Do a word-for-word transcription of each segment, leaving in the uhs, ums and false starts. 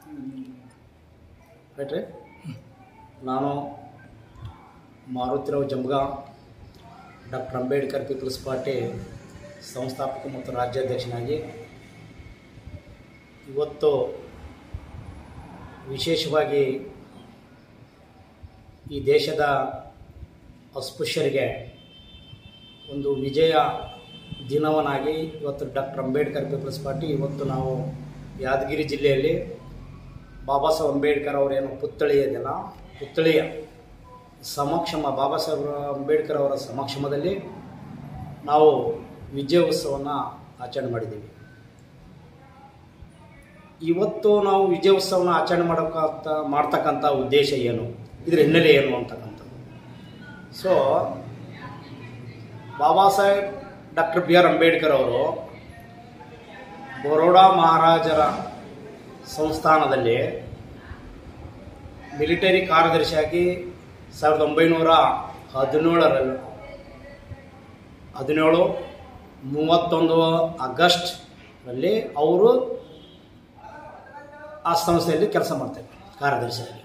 Right ರೀ. ನಾನು Marutirao Jambaga, doctor Ambedkar people's party ಸಂಸ್ಥಾಪಕ ಮತ್ತು ರಾಜ್ಯಾಧ್ಯಕ್ಷನಾಗಿ ಇವತ್ತು ವಿಶೇಷವಾಗಿ ಈ ದೇಶದ ಅಸ್ಪೃಶ್ಯರಿಗೆ ಒಂದು ವಿಜಯ ದಿನವನ್ನಾಗಿ ಇವತ್ತು ಡಾಕ್ಟರ್ ಅಂಬೇಡ್ಕರ್ ಪೀಪಲ್ಸ್ ಪಾರ್ಟಿ ಇವತ್ತು ನಾವು ಯಾದಗಿರಿ ಜಿಲ್ಲೆಯಲ್ಲಿ ಬಾಬಾ ಸಾಹೇಬ್ ಅಂಬೇಡ್ಕರ್ ಅವರೇನು ಪುತ್ಥಳಿ ಇದೆಯಲ್ಲ, ಪುತ್ಥಳಿಯ ಸಮಕ್ಷಮ ಬಾಬಾ ಸಾಹೇಬ್ ಅಂಬೇಡ್ಕರ್ ಅವರ ಸಮಕ್ಷಮದಲ್ಲಿ ನಾವು ವಿಜಯೋತ್ಸವವನ್ನು ಆಚರಣೆ ಮಾಡಿದ್ದೀವಿ. ಇವತ್ತು ನಾವು ವಿಜಯೋತ್ಸವನ ಆಚರಣೆ ಮಾಡೋಕ್ಕಂತ ಮಾಡ್ತಕ್ಕಂಥ ಉದ್ದೇಶ ಏನು, ಇದರ ಹಿನ್ನೆಲೆ ಏನು ಅಂತಕ್ಕಂಥದ್ದು. So Baba Saheb doctor B R Ambedkar ಅವರು ಬರೋಡಾ ಮಹಾರಾಜರ ಸಂಸ್ಥಾನದಲ್ಲಿ ಮಿಲಿಟರಿ ಕಾರ್ಯದರ್ಶಿಯಾಗಿ ಸಾವಿರದ ಒಂಬೈನೂರ ಹದಿನೇಳರಲ್ಲಿ ಹದಿನೇಳು ಮೂವತ್ತೊಂದು ಆಗಸ್ಟ್ನಲ್ಲಿ ಅವರು ಆ ಸಂಸ್ಥೆಯಲ್ಲಿ ಕೆಲಸ ಮಾಡ್ತಾರೆ ಕಾರ್ಯದರ್ಶಿಯಾಗಿ.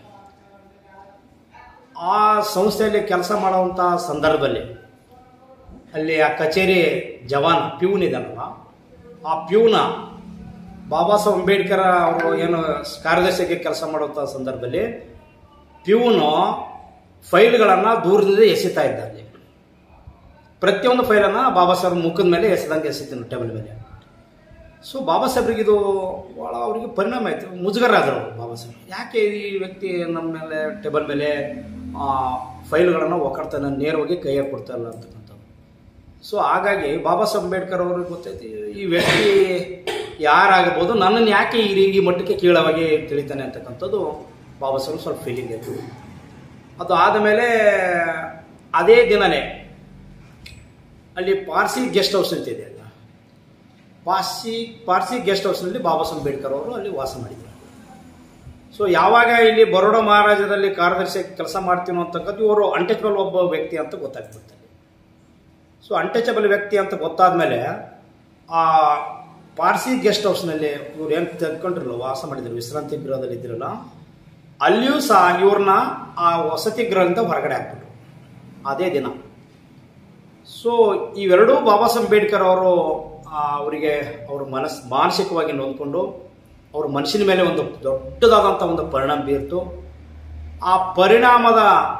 ಆ ಸಂಸ್ಥೆಯಲ್ಲಿ ಕೆಲಸ ಮಾಡುವಂಥ ಸಂದರ್ಭದಲ್ಲಿ ಅಲ್ಲಿ ಆ ಕಚೇರಿ ಜವಾನ್ ಪ್ಯೂನ್ ಇದಲ್ವ, ಆ ಪ್ಯೂನ ಬಾಬಾ ಸಾಹೇಬ್ ಅಂಬೇಡ್ಕರ್ ಅವರು ಏನು ಕಾರ್ಯದರ್ಶಿಯಾಗಿ ಕೆಲಸ ಮಾಡುವಂಥ ಸಂದರ್ಭದಲ್ಲಿ ಪ್ಯೂನು ಫೈಲ್ಗಳನ್ನು ದೂರದಿಂದ ಎಸಿತಾ ಇದ್ದಾರೆ. ಪ್ರತಿಯೊಂದು ಫೈಲನ್ನು ಬಾಬಾ ಸಾಹೇಬ್ ಮುಖದ ಮೇಲೆ ಎಸೆದಂಗೆ ಎಸಿತೀನಿ ಟೇಬಲ್ ಮೇಲೆ. ಸೊ ಬಾಬಾ ಸಾಹೇಬ್ರಿಗೆ ಇದು ಭಾಳ ಅವರಿಗೆ ಪರಿಣಾಮ ಆಯಿತು, ಮುಜುಗರ ಆದರು ಬಾಬಾ ಸಾಹೇಬ್. ಯಾಕೆ ಈ ವ್ಯಕ್ತಿ ನಮ್ಮ ಮೇಲೆ ಟೇಬಲ್ ಮೇಲೆ ಫೈಲ್ಗಳನ್ನು ಒಕ್ಕಡ್ತಾನೆ, ನೇರವಾಗಿ ಕೈಯಾಗಿ ಕೊಡ್ತಾಯಿಲ್ಲ ಅಂತಕ್ಕಂಥದ್ದು. ಸೊ ಹಾಗಾಗಿ ಬಾಬಾ ಸಾಹೇಬ್ ಅಂಬೇಡ್ಕರ್ ಅವ್ರಿಗೆ ಗೊತ್ತೈತಿ ಈ ವ್ಯಕ್ತಿ ಯಾರಾಗಬಹುದು, ನನ್ನನ್ನು ಯಾಕೆ ಈ ಈ ಮಟ್ಟಕ್ಕೆ ಕೀಳವಾಗಿ ತಿಳಿತಾನೆ ಅಂತಕ್ಕಂಥದ್ದು ಬಾಬಾ ಸಾಹೇಬ್ ಸ್ವಲ್ಪ ಫೀಲಿಂಗ್ ಆಯಿತು. ಅದು ಆದಮೇಲೆ ಅದೇ ದಿನವೇ ಅಲ್ಲಿ ಪಾರ್ಸಿ ಗೆಸ್ಟ್ ಹೌಸ್ ಅಂತ ಇದೆ ಅಲ್ಲ, ಪಾರ್ಸಿ ಪಾರ್ಸಿ ಗೆಸ್ಟ್ ಹೌಸ್ನಲ್ಲಿ ಬಾಬಾ ಸಾಹೇಬ್ ಅಂಬೇಡ್ಕರ್ ಅವರು ಅಲ್ಲಿ ವಾಸ ಮಾಡಿದರು. ಸೊ ಯಾವಾಗ ಇಲ್ಲಿ ಬರೋಡಾ ಮಹಾರಾಜದಲ್ಲಿ ಕಾರ್ಯದರ್ಶಿಯಾಗಿ ಕೆಲಸ ಮಾಡ್ತೀನೋ ಅಂತಕ್ಕಂಥ ಇವರು ಅನ್ಟಚಬಲ್ ಒಬ್ಬ ವ್ಯಕ್ತಿ ಅಂತ ಗೊತ್ತಾಗ್ಬಿಡ್ತಾರೆ. ಸೊ ಅನ್ಟಚಬಲ್ ವ್ಯಕ್ತಿ ಅಂತ ಗೊತ್ತಾದ್ಮೇಲೆ ಆ ಪಾರ್ಸಿ ಗೆಸ್ಟ್ ಹೌಸ್ನಲ್ಲಿ ಇವ್ರು ಏನು ತೆಗೆದುಕೊಂಡಿರಲ್ಲ, ವಾಸ ಮಾಡಿದ್ರು, ವಿಶ್ರಾಂತಿ ಗೃಹದಲ್ಲಿ ಇದ್ದಿರಲ್ಲ, ಅಲ್ಲಿಯೂ ಸಹ ಇವ್ರನ್ನ ಆ ವಸತಿ ಗೃಹದಿಂದ ಹೊರಗಡೆ ಹಾಕ್ಬಿಟ್ರು ಅದೇ ದಿನ. ಸೊ ಇವೆರಡೂ ಬಾಬಾ ಸಾಹೇಬ್ ಅಂಬೇಡ್ಕರ್ ಅವರು ಅವರಿಗೆ ಅವ್ರ ಮನಸ್ ಮಾನಸಿಕವಾಗಿ ನೊಂದ್ಕೊಂಡು ಅವ್ರ ಮನಸ್ಸಿನ ಮೇಲೆ ಒಂದು ದೊಡ್ಡದಾದಂಥ ಒಂದು ಪರಿಣಾಮ ಬೀರ್ತು. ಆ ಪರಿಣಾಮದ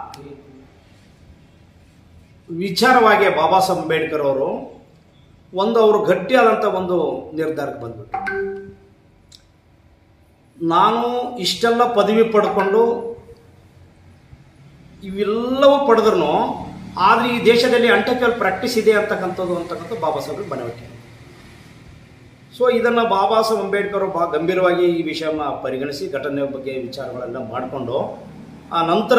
ವಿಚಾರವಾಗಿ ಬಾಬಾ ಸಾಹೇಬ್ ಅಂಬೇಡ್ಕರ್ ಅವರು ಒಂದು ಅವರು ಗಟ್ಟಿಯಾದಂಥ ಒಂದು ನಿರ್ಧಾರಕ್ಕೆ ಬಂದ್ಬಿಟ್ಟು, ನಾನು ಇಷ್ಟೆಲ್ಲ ಪದವಿ ಪಡ್ಕೊಂಡು ಇವೆಲ್ಲವೂ ಪಡೆದ್ರು ಆದರೆ ಈ ದೇಶದಲ್ಲಿ ಅಂಟಚಬಲ್ ಪ್ರಾಕ್ಟೀಸ್ ಇದೆ ಅಂತಕ್ಕಂಥದ್ದು ಅಂತಕ್ಕಂಥ ಬಾಬಾ ಸಾಹೇಬ್ ಮನವರಿಕೆ. ಸೊ ಇದನ್ನು ಬಾಬಾ ಸಾಹೇಬ್ ಅಂಬೇಡ್ಕರ್ ಬಹಳ ಗಂಭೀರವಾಗಿ ಈ ವಿಷಯವನ್ನು ಪರಿಗಣಿಸಿ ಘಟನೆ ಬಗ್ಗೆ ವಿಚಾರಗಳೆಲ್ಲ ಮಾಡಿಕೊಂಡು ಆ ನಂತರ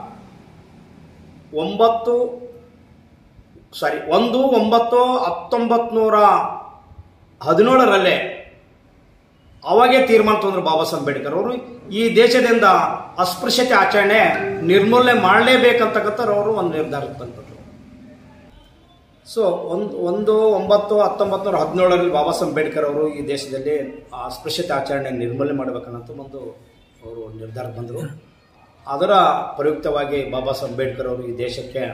ಒಂಬತ್ತು ಸಾರಿ ಒಂದು ಒಂಬತ್ತು ಹತ್ತೊಂಬತ್ತು ನೂರ ಹದಿನೇಳರಲ್ಲೇ ಅವಾಗೇ ತೀರ್ಮಾನ ತಂದರು ಬಾಬಾ ಸಾಹೇಬ್ ಅಂಬೇಡ್ಕರ್ ಅವರು, ಈ ದೇಶದಿಂದ ಅಸ್ಪೃಶ್ಯತೆ ಆಚರಣೆ ನಿರ್ಮೂಲನೆ ಮಾಡಲೇಬೇಕಂತಕ್ಕಂಥ ಅವರು ಒಂದು ನಿರ್ಧಾರಕ್ಕೆ ಬಂದ್ಬಿಟ್ರು. ಸೊ ಒಂದು ಒಂದು ಒಂಬತ್ತು ಹತ್ತೊಂಬತ್ತು ನೂರ ಹದಿನೇಳರಲ್ಲಿ ಬಾಬಾ ಸಾಹೇಬ್ ಅಂಬೇಡ್ಕರ್ ಅವರು ಈ ದೇಶದಲ್ಲಿ ಅಸ್ಪೃಶ್ಯತೆ ಆಚರಣೆ ನಿರ್ಮೂಲನೆ ಮಾಡಬೇಕನ್ನಂತ ಒಂದು ಅವರು ನಿರ್ಧಾರಕ್ಕೆ ಬಂದರು. ಅದರ ಪ್ರಯುಕ್ತವಾಗಿ ಬಾಬಾ ಸಾಹೇಬ್ ಅಂಬೇಡ್ಕರ್ ಅವರು ಈ ದೇಶಕ್ಕೆ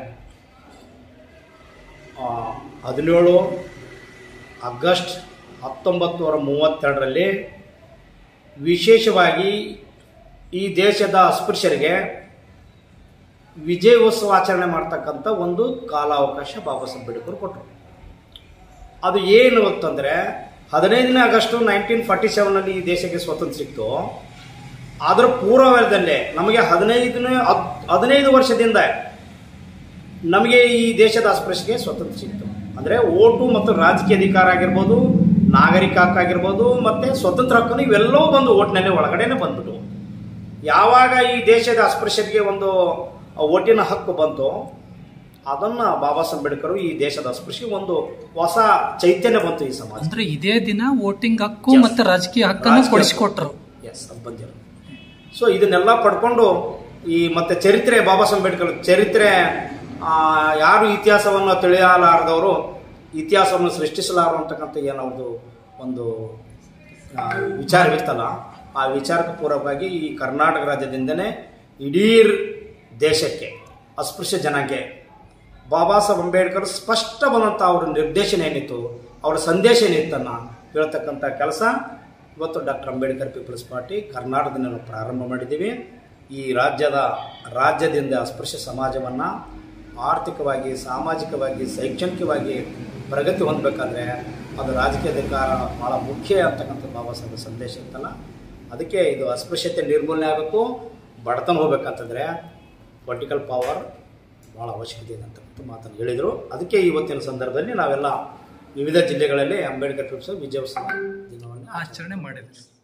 ಹದಿನೇಳು ಆಗಸ್ಟ್ ಹತ್ತೊಂಬತ್ತು ನೂರ ಮೂವತ್ತೆರಡರಲ್ಲಿ ವಿಶೇಷವಾಗಿ ಈ ದೇಶದ ಅಸ್ಪೃಶ್ಯರಿಗೆ ವಿಜಯೋತ್ಸವ ಆಚರಣೆ ಮಾಡ್ತಕ್ಕಂಥ ಒಂದು ಕಾಲಾವಕಾಶ ಬಾಬಾ ಸಾಹೇಬ್ ಅಂಬೇಡ್ಕರ್ ಕೊಟ್ಟರು. ಅದು ಏನು ಅಂತಂದರೆ ಹದಿನೈದನೇ ಆಗಸ್ಟು ನೈನ್ಟೀನ್ ಫಾರ್ಟಿ ಸೆವೆನಲ್ಲಿ ಈ ದೇಶಕ್ಕೆ ಸ್ವಾತಂತ್ರ್ಯ ಸಿಕ್ತು. ಅದರ ಪೂರ್ವದಲ್ಲೇ ನಮಗೆ ಹದಿನೈದನೇ ಹದಿನೈದು ವರ್ಷದಿಂದ ನಮಗೆ ಈ ದೇಶದ ಅಸ್ಪೃಶ್ಯಗೆ ಸ್ವಾತಂತ್ರ್ಯ ಸಿಕ್ತು. ಅಂದರೆ ಓಟು ಮತ್ತು ರಾಜಕೀಯ ಅಧಿಕಾರ ಆಗಿರ್ಬೋದು, ನಾಗರಿಕ ಹಕ್ಕಾಗಿರ್ಬೋದು, ಮತ್ತು ಸ್ವತಂತ್ರ ಹಕ್ಕನ್ನು ಇವೆಲ್ಲವೂ ಬಂದು ಓಟಿನಲ್ಲಿ ಒಳಗಡೆನೆ ಬಂದ್ಬಿಟ್ಟು ಯಾವಾಗ ಈ ದೇಶದ ಅಸ್ಪೃಶ್ಯತೆಗೆ ಒಂದು ಓಟಿನ ಹಕ್ಕು ಬಂತು ಅದನ್ನು ಬಾಬಾ ಸಾಹೇಬ್ ಅಂಬೇಡ್ಕರ್ ಈ ದೇಶದ ಅಸ್ಪೃಶ್ಯ ಒಂದು ಹೊಸ ಚೈತನ್ಯ ಬಂತು ಈ ಸಮಾಜ. ಅಂದ್ರೆ ಇದೇ ದಿನ ವೋಟಿಂಗ್ ಹಕ್ಕು ಮತ್ತು ರಾಜಕೀಯ ಹಕ್ಕನ್ನು ಕೊಡಿಸಿಕೊಟ್ರು. ಎಸ್, ಅದು ಬಂದಿರೋ. ಸೊ ಇದನ್ನೆಲ್ಲ ಪಡ್ಕೊಂಡು ಈ ಮತ್ತೆ ಚರಿತ್ರೆ ಬಾಬಾ ಸಾಹೇಬ್ ಅಂಬೇಡ್ಕರ್ ಚರಿತ್ರೆ ಯಾರು ಇತಿಹಾಸವನ್ನು ತಿಳಿಯಲಾರದವರು ಇತಿಹಾಸವನ್ನು ಸೃಷ್ಟಿಸಲಾರು ಅಂತಕ್ಕಂಥ ಏನೋ ಒಂದು ವಿಚಾರವಿತ್ತಲ್ಲ, ಆ ವಿಚಾರಕ್ಕೆ ಪೂರಕವಾಗಿ ಈ ಕರ್ನಾಟಕ ರಾಜ್ಯದಿಂದನೇ ಇಡೀ ದೇಶಕ್ಕೆ ಅಸ್ಪೃಶ್ಯ ಜನಾಂಗಕ್ಕೆ ಬಾಬಾ ಸಾಹೇಬ್ ಅಂಬೇಡ್ಕರ್ ಸ್ಪಷ್ಟವಾದಂಥ ಅವರ ನಿರ್ದೇಶನ ಏನಿತ್ತು, ಅವರ ಸಂದೇಶ ಏನಿತ್ತನ್ನು ಹೇಳ್ತಕ್ಕಂಥ ಕೆಲಸ ಇವತ್ತು ಡಾಕ್ಟರ್ ಅಂಬೇಡ್ಕರ್ ಪೀಪಲ್ಸ್ ಪಾರ್ಟಿ ಕರ್ನಾಟಕದಿಂದ ನಾವು ಪ್ರಾರಂಭ ಮಾಡಿದ್ದೀವಿ. ಈ ರಾಜ್ಯದ ರಾಜ್ಯದಿಂದ ಅಸ್ಪೃಶ್ಯ ಸಮಾಜವನ್ನು ಆರ್ಥಿಕವಾಗಿ, ಸಾಮಾಜಿಕವಾಗಿ, ಶೈಕ್ಷಣಿಕವಾಗಿ ಪ್ರಗತಿ ಹೊಂದಬೇಕಾದ್ರೆ ಅದು ರಾಜಕೀಯ ಅಧಿಕಾರ ಭಾಳ ಮುಖ್ಯ ಅಂತಕ್ಕಂಥ ಬಾಬಾ ಸಾಹೇಬ್ ಸಂದೇಶ ಇತ್ತಲ್ಲ, ಅದಕ್ಕೆ ಇದು ಅಸ್ಪೃಶ್ಯತೆ ನಿರ್ಮೂಲನೆ ಆಗಬೇಕು. ಬಡತನ ಹೋಗ್ಬೇಕಂತಂದರೆ ಪೊಲಿಟಿಕಲ್ ಪವರ್ ಭಾಳ ಅವಶ್ಯಕತೆ ಇದೆ ಅಂತಕ್ಕಂಥ ಮಾತನ್ನು ಹೇಳಿದರು. ಅದಕ್ಕೆ ಇವತ್ತಿನ ಸಂದರ್ಭದಲ್ಲಿ ನಾವೆಲ್ಲ ವಿವಿಧ ಜಿಲ್ಲೆಗಳಲ್ಲಿ ಅಂಬೇಡ್ಕರ್ ಪೀಪಲ್ಸ್ ವಿಜಯೋತ್ಸವ ದಿನವನ್ನು ಆಚರಣೆ ಮಾಡಿದ್ರು.